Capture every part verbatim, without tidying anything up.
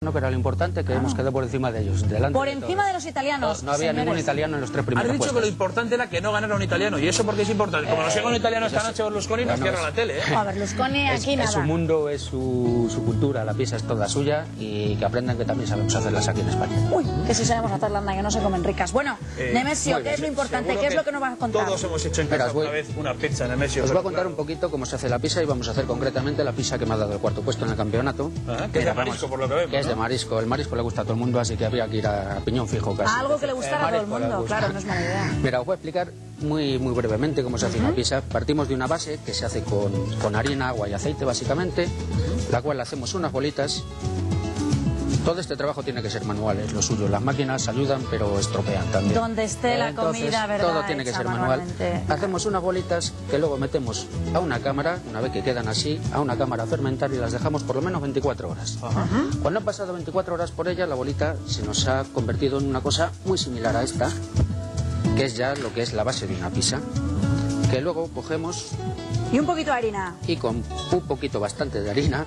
no, que era lo importante, que ah. hemos quedado por encima de ellos. Delante por de encima de los italianos. No, no había señores. ningún italiano en los tres primeros Has dicho puestos. que lo importante era que no ganara un italiano. ¿Y eso porque es importante? Como no sea un italiano esta noche Berlusconi, nos cierra la tele, ¿eh? A Berlusconi aquí es, nada. Es su mundo, es su, su cultura, la pizza es toda suya y que aprendan que también sabemos hacerlas aquí en España. Uy, que si sabemos hacerlas, que no se comen ricas. Bueno, eh, Nemesio, ¿qué es lo importante? ¿Qué es lo que nos vas a contar? Todos hemos hecho en casa una vez una pizza, Nemesio. Os voy a contar un poquito cómo se hace la pizza y vamos a hacer concretamente la pizza que me ha dado el cuarto puesto en el campeonato. Ajá, que es de marisco, por lo que vemos, que es ¿no? de marisco. El marisco le gusta a todo el mundo, así que habría que ir a, a piñón fijo casi. Algo que le gustara a todo el mundo, claro, no es mala idea. Mira, os voy a explicar muy, muy brevemente cómo se hace uh-huh. una pizza. Partimos de una base que se hace con, con harina, agua y aceite, básicamente, uh-huh. la cual hacemos unas bolitas. Todo este trabajo tiene que ser manual, es lo suyo. Las máquinas ayudan, pero estropean también. Donde esté la Entonces, comida, ¿verdad? todo tiene que ser manual. Hacemos unas bolitas que luego metemos a una cámara, una vez que quedan así, a una cámara a fermentar y las dejamos por lo menos veinticuatro horas. Ajá. Cuando han pasado veinticuatro horas por ella, la bolita se nos ha convertido en una cosa muy similar a esta, que es ya lo que es la base de una pizza, que luego cogemos... Y un poquito de harina. Y con un poquito bastante de harina...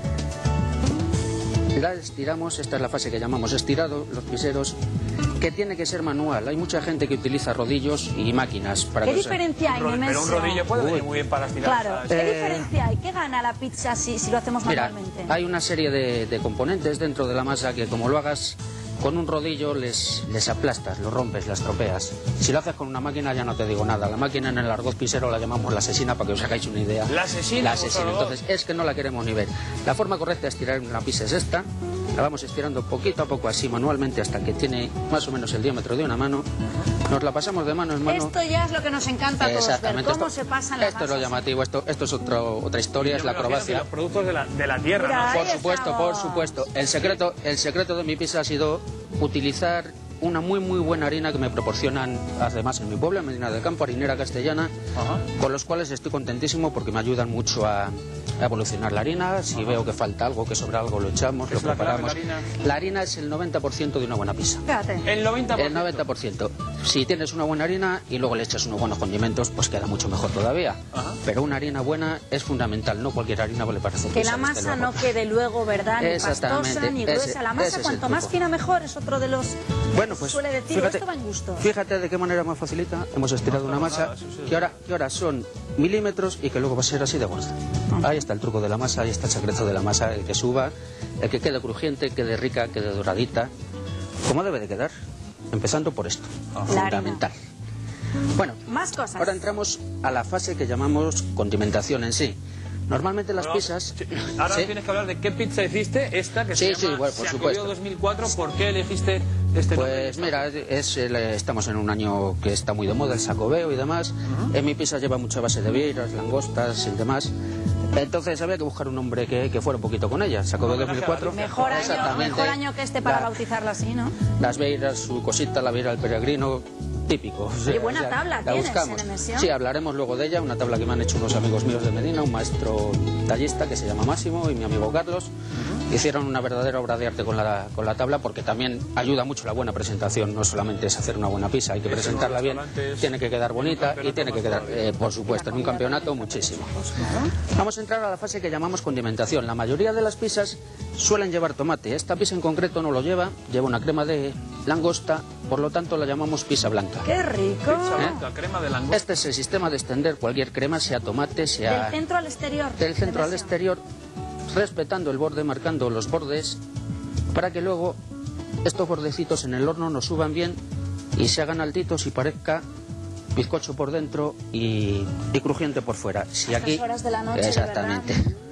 la estiramos, esta es la fase que llamamos estirado, los piseros, que tiene que ser manual. Hay mucha gente que utiliza rodillos y máquinas para... ¿Qué que diferencia hay, Nemesio? Pero un rodillo puede venir muy bien para estirar. Claro, ¿qué eh... diferencia hay? ¿Qué gana la pizza si, si lo hacemos Mira, manualmente? hay una serie de, de componentes dentro de la masa que como lo hagas con un rodillo les, les aplastas, los rompes, las tropeas. Si lo haces con una máquina ya no te digo nada. La máquina en el argot pisero la llamamos la asesina para que os hagáis una idea. La asesina. La asesina. Entonces es que no la queremos ni ver. La forma correcta de estirar una pizza es esta. La vamos estirando poquito a poco así manualmente hasta que tiene más o menos el diámetro de una mano. Nos la pasamos de mano en mano. Esto ya es lo que nos encanta a todos ver, cómo esto, se pasan las Esto es lo llamativo, esto, esto es otro, otra historia, es la acrobacia. Los productos de la, de la tierra, Mira, ¿no? Por supuesto, estamos. por supuesto. El secreto, el secreto de mi pizza ha sido utilizar una muy muy buena harina que me proporcionan además en mi pueblo, en Medina del Campo, harinera castellana, Ajá. con los cuales estoy contentísimo porque me ayudan mucho a, a evolucionar la harina. Si Ajá. veo que falta algo, que sobra algo, lo echamos, lo preparamos. La harina? la harina es el noventa por ciento de una buena pizza. Fíjate. El noventa por ciento. El noventa por ciento. Si tienes una buena harina y luego le echas unos buenos condimentos, pues queda mucho mejor todavía. Ajá. Pero una harina buena es fundamental, no cualquier harina le parece que la masa no quede luego, ¿verdad? Ni pastosa, ni gruesa. Ese, la masa cuanto más fina mejor, es otro de los... Bueno, pues suele decir, fíjate, esto va en gusto. Fíjate de qué manera más facilita. Hemos estirado una masa que ahora, que ahora son milímetros y que luego va a ser así de gorda. Ahí está el truco de la masa, ahí está el secreto de la masa, el que suba, el que quede crujiente, quede rica, quede doradita, como debe de quedar. Empezando por esto, Ajá. fundamental. Bueno, más cosas. Ahora entramos a la fase que llamamos condimentación en sí. Normalmente las bueno, pizzas... Ahora ¿sí? tienes que hablar de qué pizza hiciste, esta que sí, se sí, llama bueno, por Xacobeo supuesto. dos mil cuatro. ¿Por qué elegiste este nombre? Pues mira, es, el, estamos en un año que está muy de moda, el Xacobeo y demás. Uh-huh. En mi pizza lleva mucha base de vieiras, langostas y demás. Entonces había que buscar un nombre que, que fuera un poquito con ella. Xacobeo dos mil cuatro. Mejor año, mejor año que este para la, bautizarla así, ¿no? Las vieiras, su cosita, la vieira del peregrino... típico. Qué buena o sea, tabla la tienes buscamos. en emisión. Sí, hablaremos luego de ella, una tabla que me han hecho unos amigos míos de Medina, un maestro tallista que se llama Máximo y mi amigo Carlos. Uh-huh. Hicieron una verdadera obra de arte con la, con la tabla porque también ayuda mucho la buena presentación, no solamente es hacer una buena pizza, hay que Eso presentarla bien, tiene que quedar bonita y tiene que quedar, eh, por supuesto, en un campeonato muchísimo. Uh-huh. Vamos a entrar a la fase que llamamos condimentación. La mayoría de las pizzas suelen llevar tomate, esta pizza en concreto no lo lleva, lleva una crema de langosta, por lo tanto la llamamos pizza blanca. ¡Qué rico! ¿Eh? Crema de langosta. Este es el sistema de extender cualquier crema, sea tomate, sea... Del centro al exterior. Del centro al exterior, respetando el borde, marcando los bordes, para que luego estos bordecitos en el horno nos suban bien y se hagan altitos y parezca bizcocho por dentro y, y crujiente por fuera. Si aquí... horas de la noche, exactamente.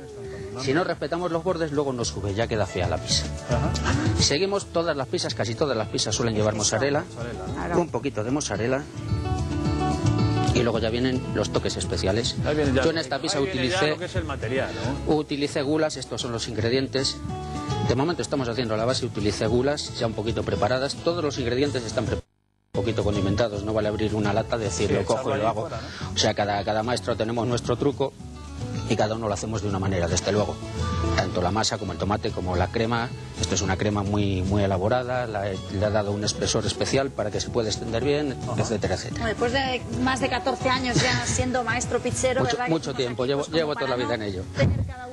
Si no respetamos los bordes, luego no sube, ya queda fea la pizza. Ajá. Seguimos todas las pizzas, casi todas las pizzas suelen llevar mozzarella, claro. un poquito de mozzarella y luego ya vienen los toques especiales. Yo en esta pizza utilicé, lo que es el material, ¿no? utilicé gulas, estos son los ingredientes. De momento estamos haciendo la base, utilicé gulas ya un poquito preparadas, todos los ingredientes están preparados. Un poquito condimentados, no vale abrir una lata, decir lo cojo y lo hago. Fuera, ¿no? O sea, cada, cada maestro tenemos nuestro truco. Y cada uno lo hacemos de una manera, desde luego. Tanto la masa como el tomate, como la crema. Esto es una crema muy muy elaborada, la he, le ha dado un espesor especial para que se pueda extender bien, Ajá. etcétera, etcétera. Después de más de catorce años ya siendo maestro pizzero, mucho, ¿verdad? Mucho tiempo, aquí, llevo, pues, llevo toda la vida no en ello. Tener cada uno su,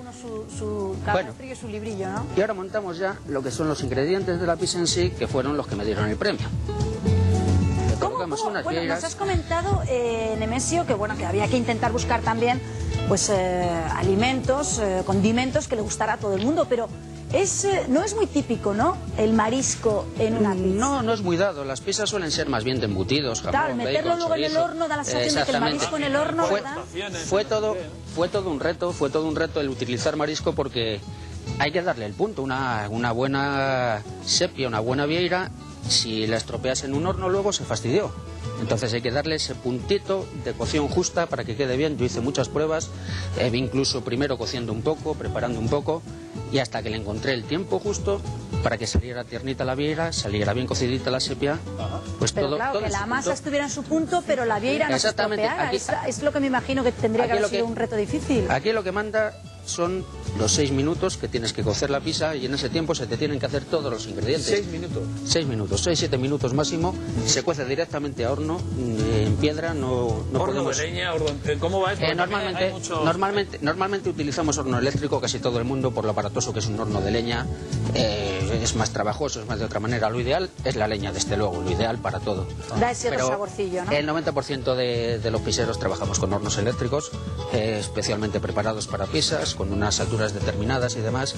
su cabestrillo bueno, y su librillo, ¿no? Y ahora montamos ya lo que son los ingredientes de la pizza en sí, que fueron los que me dieron el premio. ¿Cómo, cómo? Unas bueno, nos has comentado, eh, Nemesio, que bueno, que había que intentar buscar también pues eh, alimentos, eh, condimentos que le gustara a todo el mundo, pero es, eh, no es muy típico, ¿no?, el marisco en una pizza. No, no es muy dado. Las pizzas suelen ser más bien de embutidos, jamón, claro, meterlo bacon, luego chorizo. En el horno da la sensación de que el marisco en el horno, fue, ¿verdad? Fue todo, fue todo un reto, fue todo un reto el utilizar marisco, porque hay que darle el punto. Una, una buena sepia, una buena vieira, si la estropeas en un horno luego se fastidió. Entonces hay que darle ese puntito de cocción justa para que quede bien. Yo hice muchas pruebas, eh, incluso primero cociendo un poco, preparando un poco, y hasta que le encontré el tiempo justo para que saliera tiernita la vieira, saliera bien cocidita la sepia. Pues pero todo, claro, todo que la punto. masa estuviera en su punto, pero la vieira no se estropeara. Aquí, es, es lo que me imagino que tendría que haber sido un reto difícil. Aquí lo que manda son los seis minutos que tienes que cocer la pizza, y en ese tiempo se te tienen que hacer todos los ingredientes. ¿Seis minutos? Seis minutos, seis, siete minutos máximo. Se cuece directamente a horno, en piedra, no, no horno podemos... de leña, horno... ¿Cómo va esto? Eh, normalmente, muchos... normalmente, normalmente utilizamos horno eléctrico, casi todo el mundo, por lo aparatoso que es un horno de leña. Eh, es más trabajoso, es más de otra manera. Lo ideal es la leña, desde luego, lo ideal para todo. Da ese otro saborcillo, ¿no? El noventa por ciento de, de los piseros trabajamos con hornos eléctricos, eh, especialmente preparados para pizzas, con unas alturas determinadas y demás.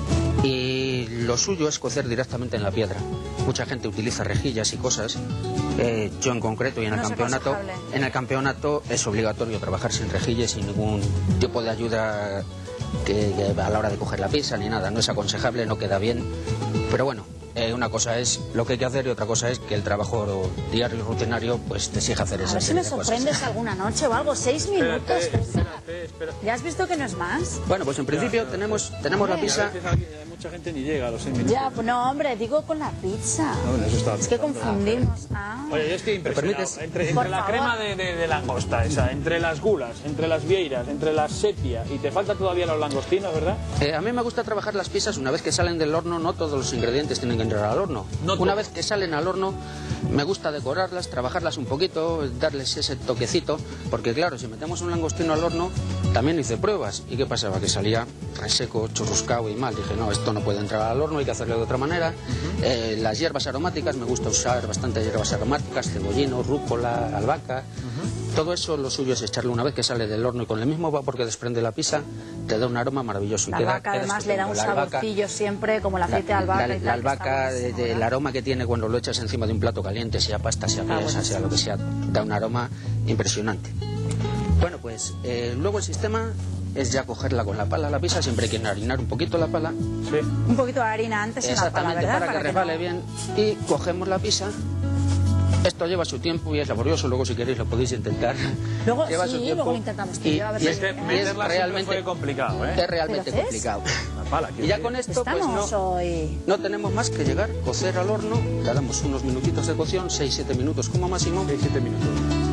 Y lo suyo es cocer directamente en la piedra. Mucha gente utiliza rejillas y cosas. Eh, yo en concreto y en el no campeonato, en el campeonato es obligatorio trabajar sin rejillas, sin ningún tipo de ayuda que, que a la hora de coger la pizza ni nada. No es aconsejable, no queda bien. Pero bueno, eh, una cosa es lo que hay que hacer y otra cosa es que el trabajo diario y rutinario pues te exige hacer esa serie de cosas. A ver si me sorprendes alguna noche o algo. Seis minutos. Espérate, espérate, espérate. ¿Ya has visto que no es más? Bueno, pues en principio ya, tenemos, ya, tenemos la pizza. Mucha gente ni llega a los seis minutos. Ya, pues no, hombre, digo con la pizza. No, bueno, eso está es que confundimos. Ah. Oye, yo estoy impresionado. Entre, entre la favor. crema de, de, de langosta esa, entre las gulas, entre las vieiras, entre la sepia, y te falta todavía los langostinos, ¿verdad? Eh, a mí me gusta trabajar las pizzas una vez que salen del horno. No todos los ingredientes tienen que entrar al horno. No una vez que salen al horno, me gusta decorarlas, trabajarlas un poquito, darles ese toquecito, porque claro, si metemos un langostino al horno, también hice pruebas. ¿Y qué pasaba? Que salía seco, churruscado y mal. Dije, no, esto no puede entrar al horno, hay que hacerlo de otra manera. Uh-huh. eh, las hierbas aromáticas, me gusta usar bastante hierbas aromáticas, cebollino, rúcula, albahaca. Uh-huh. Todo eso lo suyo es echarle una vez que sale del horno, y con el mismo vapor que desprende la pizza, te da un aroma maravilloso. La y queda, albahaca queda además le da un saborcillo siempre, como el aceite de albahaca. La, y tal, la albahaca, de, de, el aroma que tiene cuando lo echas encima de un plato caliente, sea pasta, sea ah, pieza, sea lo que sea, da un aroma impresionante. Bueno, pues eh, luego el sistema es ya cogerla con la pala la pizza. Siempre hay que harinar un poquito la pala. Sí. Un poquito de harina antes en la pala, ¿verdad? Para que para resbale no... bien. Y cogemos la pizza. Esto lleva su tiempo y es laborioso. Luego, si queréis, lo podéis intentar. Luego, lleva sí, su tiempo. luego lo intentamos. Y, a ver y, si es, y es realmente fue complicado, ¿eh? Es realmente complicado. Pala, y ya con esto, pues no, hoy... no tenemos más que llegar, cocer al horno. Le damos unos minutitos de cocción, seis siete minutos como máximo. seis siete minutos.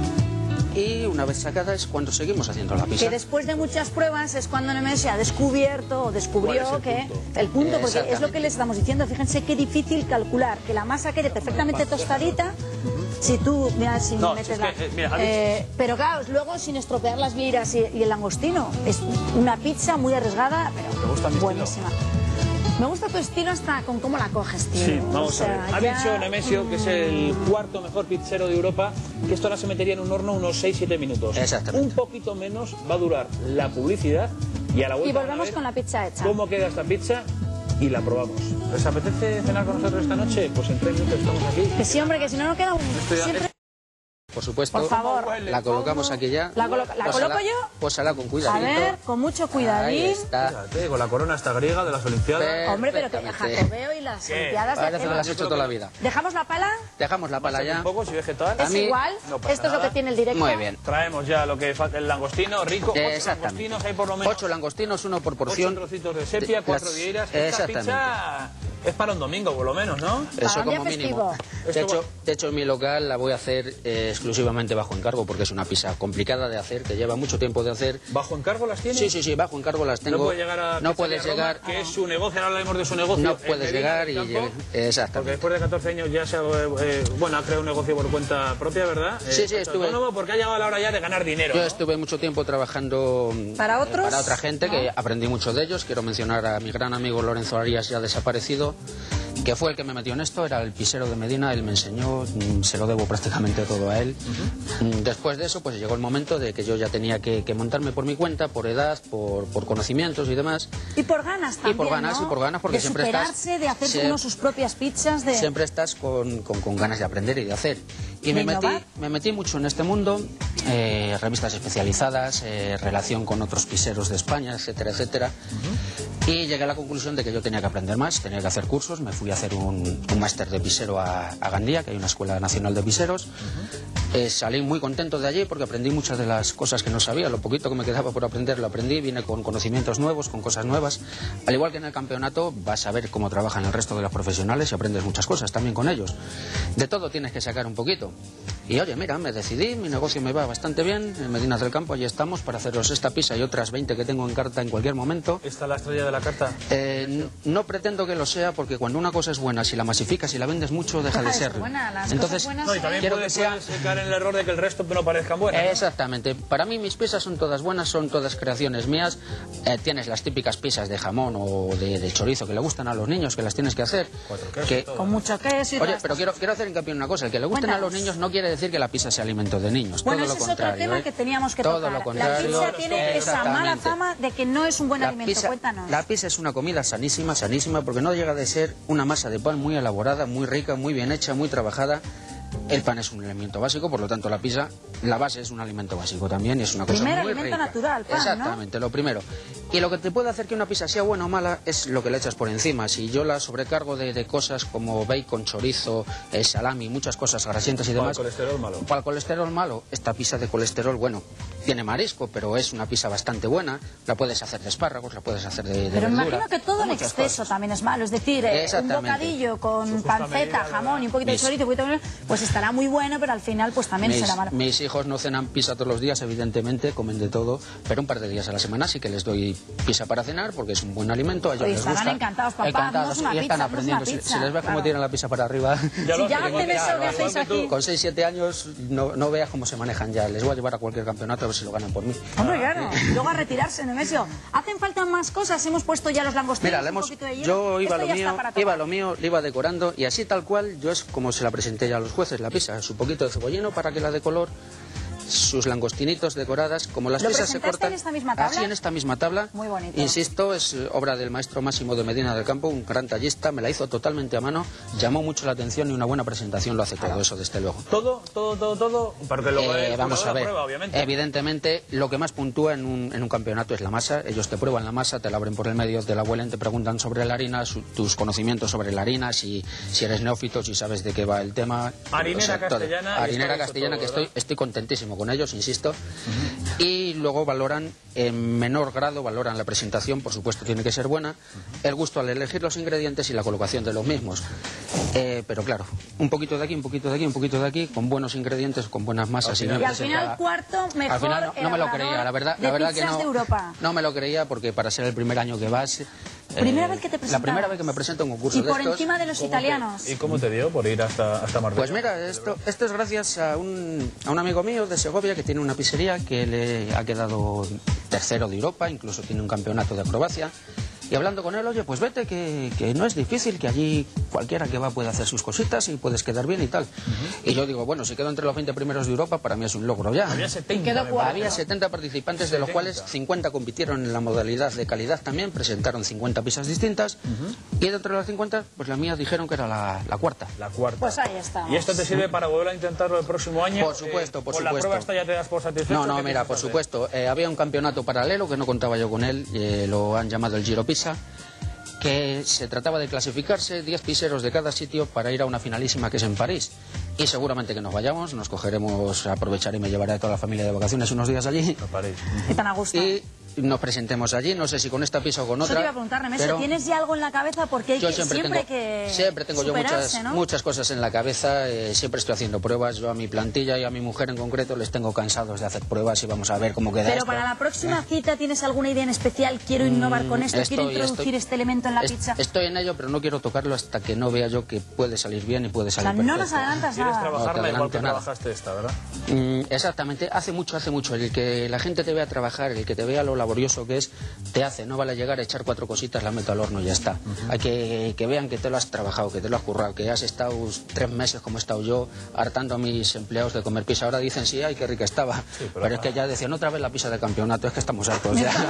Y una vez sacada es cuando seguimos haciendo la pizza. Que después de muchas pruebas es cuando Nemesio ha descubierto o descubrió el que punto? el punto, porque es lo que le estamos diciendo. Fíjense qué difícil calcular que la masa quede perfectamente tostadita. Si tú, mira, si no, metes si es la... que, eh, mira, eh, pero claro, luego sin estropear las vieiras y, y el langostino. Es una pizza muy arriesgada, pero ¿Te gusta mi buenísima. estilo? Me gusta tu estilo hasta con cómo la coges, tío. Sí, vamos o sea, a ver. ya... Ha dicho Nemesio que es el cuarto mejor pizzero de Europa, que esto ahora se metería en un horno unos seis siete minutos. Exactamente. Un poquito menos va a durar la publicidad, y a la vuelta Y volvemos a ver con la pizza hecha. cómo queda esta pizza y la probamos. ¿Les apetece cenar con nosotros esta noche? Pues en tres minutos estamos aquí. Que sí, hombre, que si no, no queda un... Estoy- Siempre... Por supuesto, Por favor. la colocamos aquí ya. ¿La, colo ¿la Pósala- coloco yo? Pósala con A cuidadito. ver, con mucho Ahí cuidadín. está. Fíjate, con la corona esta griega de las Olimpiadas. Hombre, pero que Perfectamente. jacobeo y las olimpiadas de Parece que lo has Eva. hecho toda la vida. ¿Dejamos la pala? Dejamos la pala ya. Un poco, si vegetal. A Es mí- igual. no pasa Esto es lo nada. que tiene el directo. Muy bien. Traemos ya lo que falta, el langostino rico. Ocho Exactamente. langostinos hay por lo menos. Ocho langostinos, uno por Ocho porción. trocitos de sepia, De- cuatro las- vieiras. Esta Exactamente. pizza Es para un domingo, por lo menos, ¿no? Eso como mínimo. De hecho, de hecho, en mi local la voy a hacer eh, exclusivamente bajo encargo, porque es una pizza complicada de hacer, que lleva mucho tiempo de hacer. ¿Bajo encargo las tienes? Sí, sí, sí, bajo encargo las tengo. No puedes llegar a no puedes Roma, llegar, que es su negocio, ahora hablemos de su negocio. No puedes llegar y... Llegue, exactamente. Porque después de catorce años ya se ha, eh, bueno, ha creado un negocio por cuenta propia, ¿verdad? Sí, eh, sí, estuve... autónomo, porque ha llegado la hora ya de ganar dinero, Yo ¿no? estuve mucho tiempo trabajando ¿Para otros? para otra gente, ¿no? Que aprendí mucho de ellos. Quiero mencionar a mi gran amigo Lorenzo Arias, ya desaparecido, que fue el que me metió en esto, era el pisero de Medina, él me enseñó, se lo debo prácticamente todo a él. Uh-huh. Después de eso, pues llegó el momento de que yo ya tenía que, que montarme por mi cuenta, por edad, por, por conocimientos y demás. Y por ganas también, Y por ganas, ¿no? y por ganas, porque de siempre superarse, estás... de hacer se, uno sus propias pizzas, de... Siempre estás con, con, con ganas de aprender y de hacer. Y ¿De me metí, innovar? me metí mucho en este mundo, eh, revistas especializadas, eh, relación con otros piseros de España, etcétera, etcétera. Uh-huh. Y llegué a la conclusión de que yo tenía que aprender más, tenía que hacer cursos. Me fui a hacer un, un máster de pisero a, a Gandía, que hay una escuela nacional de piseros. Uh-huh. eh, salí muy contento de allí porque aprendí muchas de las cosas que no sabía. Lo poquito que me quedaba por aprender lo aprendí, vine con conocimientos nuevos, con cosas nuevas. Al igual que en el campeonato, vas a ver cómo trabajan el resto de los profesionales y aprendes muchas cosas también con ellos. De todo tienes que sacar un poquito. Y oye, mira, me decidí, mi negocio me va bastante bien, en Medina del Campo, allí estamos para haceros esta pizza y otras veinte que tengo en carta en cualquier momento. ¿Esta es la estrella de la carta? Eh, no pretendo que lo sea, porque cuando una cosa es buena, si la masificas y la vendes mucho, deja de serlo. Buena, las Entonces, buenas, no, y también quiero puedes, que sea... puedes caer en el error de que el resto no parezcan buenas, ¿no? Exactamente. Para mí mis pizzas son todas buenas, son todas creaciones mías. Eh, tienes las típicas pizzas de jamón o de, de chorizo que le gustan a los niños, que las tienes que hacer. Cuatro quesos, que... con mucho queso y Oye, pero quiero, quiero hacer hincapié en una cosa. El que le gusten Cuéntanos. a los niños no quiere decir que la pizza sea alimento de niños. Bueno, todo ese lo es otro contrario, tema ¿eh? que teníamos que todo tocar. Lo La contrario. pizza tiene esa mala fama de que no es un buen la alimento. Pizza, Cuéntanos. la pizza es una comida sanísima, sanísima, porque no llega de ser una masa de pan muy elaborada, muy rica, muy bien hecha, muy trabajada. El pan es un alimento básico, por lo tanto la pizza, la base es un alimento básico también y es una cosa Primer muy alimento rica. natural, pan, Exactamente, ¿no? Lo primero. Y lo que te puede hacer que una pizza sea buena o mala es lo que le echas por encima. Si yo la sobrecargo de, de cosas como bacon, chorizo, eh, salami, muchas cosas grasientas y demás. ¿Para el colesterol malo? Para el colesterol malo, esta pizza de colesterol, bueno, tiene marisco, pero es una pizza bastante buena. La puedes hacer de espárragos, la puedes hacer de, de Pero verdura. imagino que todo en muchas exceso cosas. también es malo. Es decir, eh, un bocadillo con panceta, jamón y un poquito de Mis- chorizo, un poquito de... pues estará muy bueno, pero al final pues también Mis, será malo. mis hijos no cenan pizza todos los días, evidentemente, comen de todo, pero un par de días a la semana sí que les doy pizza para cenar porque es un buen alimento, a ellos Oye, les estarán gusta. encantados, papá, encantados, haznos una y están pizza, aprendiendo. haznos una Si- si, les ves pizza, cómo claro. tiran la pizza para arriba. Ya Si lo ya hacen, hacen eso claro, que hacéis igual que tú. aquí. Con seis siete años no, no veas cómo se manejan ya. Les voy a llevar a cualquier campeonato a ver si lo ganan por mí. Hombre, claro, luego a retirarse, Nemesio. ¿Hacen falta más cosas? Hemos puesto ya los langostinos, Mira, le un hemos, poquito de hielo. yo iba a Esto lo ya mío, está para tomar. iba a lo mío, le iba decorando y así tal cual, yo es como se la presenté ya a los jueces, la pizza, su poquito de cebollino para que la de color, sus langostinitos decoradas, como las ¿Lo pizzas se presentaste cortan. en esta misma tabla? Así en esta misma tabla. Muy bonito. Insisto, es eh, obra del maestro Máximo de Medina del Campo, un gran tallista, me la hizo totalmente a mano, llamó mucho la atención y una buena presentación lo hace todo eso, desde luego. Todo, todo, todo, todo, porque luego Eh, el vamos jurado a ver, prueba, obviamente. evidentemente lo que más puntúa en un, en un campeonato es la masa. Ellos te prueban la masa, te la abren por el medio, te la huelen, te preguntan sobre la harina, su- tus conocimientos sobre la harina, si, si eres neófito, si sabes de qué va el tema. Harinera todo. castellana y Harinera está castellana, hecho que todo, estoy, estoy contentísimo con ellos, insisto. Y luego valoran, en menor grado, valoran la presentación, por supuesto tiene que ser buena, el gusto al elegir los ingredientes y la colocación de los mismos. Eh, pero claro, un poquito de aquí, un poquito de aquí, un poquito de aquí, con buenos ingredientes, con buenas masas. Al y me Y al presenta- final, cuarto mejor al final no, no me lo creía, la verdad, de la verdad que pizzas no, de Europa. no me lo creía porque para ser el primer año que vas... ¿Primera eh, vez que te La presentabas? primera vez que me presento en un concurso Y de por estos. encima de los italianos. ¿Y cómo te dio por ir hasta, hasta Marbella? Pues mira, esto, esto es gracias a un, a un amigo mío de Segovia que tiene una pizzería que le ha quedado tercero de Europa, incluso tiene un campeonato de acrobacia. Y hablando con él, oye, pues vete, que, que no es difícil, que allí cualquiera que va puede hacer sus cositas y puedes quedar bien y tal. Y yo digo, bueno, si quedo entre los veinte primeros de Europa, para mí es un logro ya. Había setenta, quedó me cuarto. parece, Había ¿no? setenta participantes, de los cuales cincuenta compitieron en la modalidad de calidad también, presentaron cincuenta pizzas distintas, y dentro de las cincuenta, pues las mías dijeron que era la, la cuarta. La cuarta. Pues ahí estamos. ¿Y esto te sirve para volver a intentarlo el próximo año? Por supuesto, por ¿Con la supuesto. prueba esta ya te das por satisfecho? No, no, ¿Qué mira, piensas por hacer? supuesto. eh, había un campeonato paralelo que no contaba yo con él, eh, lo han llamado el Giro Pizza, que se trataba de clasificarse diez piseros de cada sitio para ir a una finalísima que es en París. Y seguramente que nos vayamos, nos cogeremos, aprovecharé y me llevaré a toda la familia de vacaciones unos días allí. A París. Y tan a gusto. Y nos presentemos allí, no sé si con esta pizza o con otra. Eso te iba a preguntar, Nemesio, pero ¿tienes ya algo en la cabeza? Porque hay yo que, siempre, siempre tengo, que siempre tengo yo muchas, ¿no? muchas cosas en la cabeza, eh, siempre estoy haciendo pruebas, yo a mi plantilla y a mi mujer en concreto les tengo cansados de hacer pruebas y vamos a ver cómo queda Pero esto. para la próxima cita, ¿tienes alguna idea en especial? Quiero innovar con esto, Estoy, quiero introducir estoy, este elemento en la est pizza. Estoy en ello, pero no quiero tocarlo hasta que no vea yo que puede salir bien y puede salir O sea, no perfecto. nos adelantas Quieres nada. trabajarla No te igual que adelanto nada. trabajaste esta, ¿verdad? Mm, exactamente, hace mucho, hace mucho. El que la gente te vea trabajar, el que te vea lo laborioso que es, te hace. No vale llegar a echar cuatro cositas, la meto al horno y ya está. Uh-huh. Hay que, que vean que te lo has trabajado, que te lo has currado, que has estado tres meses como he estado yo, hartando a mis empleados de comer pizza. Ahora dicen, sí, ay, qué rica estaba. Sí, pero pero es que ya decían, otra vez la pizza de campeonato, es que estamos hartos ya.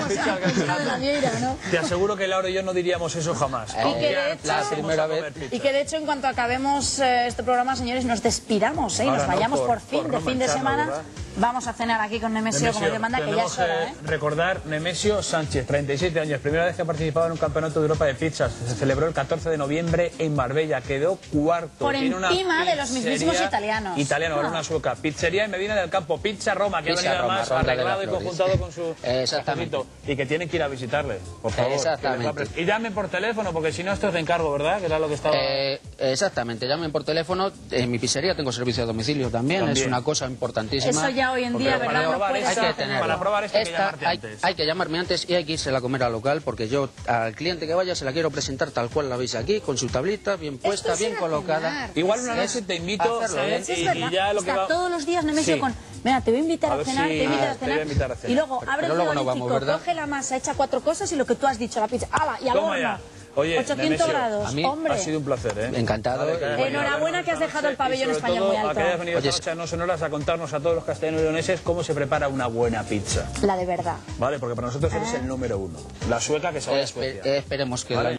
¿no? Te aseguro que Laura y yo no diríamos eso jamás. Eh, y, que de hecho, la primera vez. y que de hecho, en cuanto acabemos eh, este programa, señores, nos despidamos, ¿eh? Y nos vayamos no, por, por fin, por no de fin de semana. ¿Verdad? Vamos a cenar aquí con Nemesio, Nemesio como te manda, que ya es hora, ¿eh? Recordar, Nemesio Sánchez, treinta y siete años, primera vez que ha participado en un campeonato de Europa de pizzas. Se celebró el catorce de noviembre en Marbella, quedó cuarto. Por Tiene encima una de los mismísimos italianos. Italiano, ahora una sueca. Pizzería en Medina del Campo, Pizza Roma, que Pizza ha venido Roma, más Ronda arreglado y conjuntado con su... Exactamente. Y que tienen que ir a visitarle, por favor. Exactamente. Y llamen por teléfono, porque si no esto es de encargo, ¿verdad? Que era lo que estaba... Eh, exactamente, llamen por teléfono. En mi pizzería tengo servicio a domicilio también, también. Es una cosa importantísima. Eso ya hoy en día, porque ¿verdad? No hay que tenerlo. Para probar esto hay que llamarte hay, antes. Hay que llamarme antes y hay que irse a comer al local, porque yo al cliente que vaya se la quiero presentar tal cual la veis aquí, con su tablita, bien puesta, bien colocada. Igual una noche te invito a ¿eh? y, y ya lo que va... todos los días Nemesio sí. con... Mira, te voy a invitar a, a cenar, si... te, voy a ah, a invitar a cenar. Y luego pero, abre pero el luego no vamos, ¿verdad? coge la masa, echa cuatro cosas y lo que tú has dicho, la pizza. ¡Hala! Y al Toma horno. Ya. Oye, ochocientos Nemesio, grados, a mí hombre. Ha sido un placer, ¿eh? Encantado. Vale, enhorabuena que has dejado el pabellón español todo, muy alto. A que hayas venido esta noche a No Sonoras a contarnos a todos los castellanos y leoneses cómo se prepara una buena pizza. La de verdad. Vale, porque para nosotros eres ah. el número uno. La sueca que sabe a Espe Suecia. Esperemos que vale. la